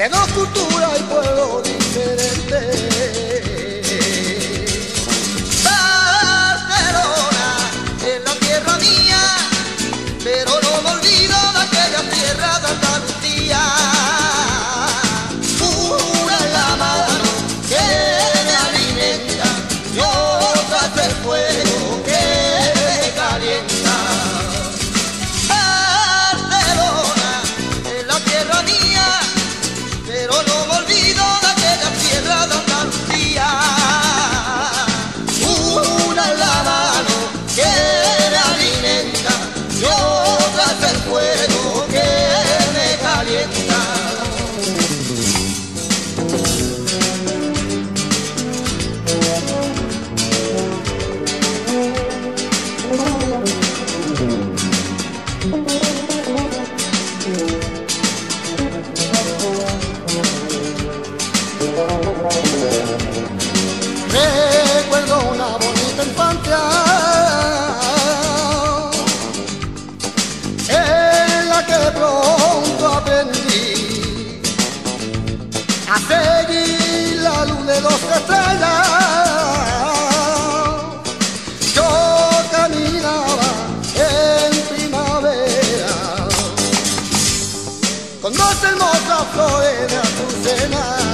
de dos culturas y pueblos diferentes. Barcelona es la tierra mía, pero no me olvido de aquella tierra de Andalucía. Una es la mano que me alimenta y otra es el fuego que me calienta. Barcelona es la tierra mía, pero no me olvido de aquella tierra de Andalucía. Una es la mano que me alimenta y otra es el fuego que me calienta. Recuerdo una bonita infancia en la que pronto aprendí a seguir la luz de dos estrellas. Yo caminaba en primavera con dos hermosas flores de azucena.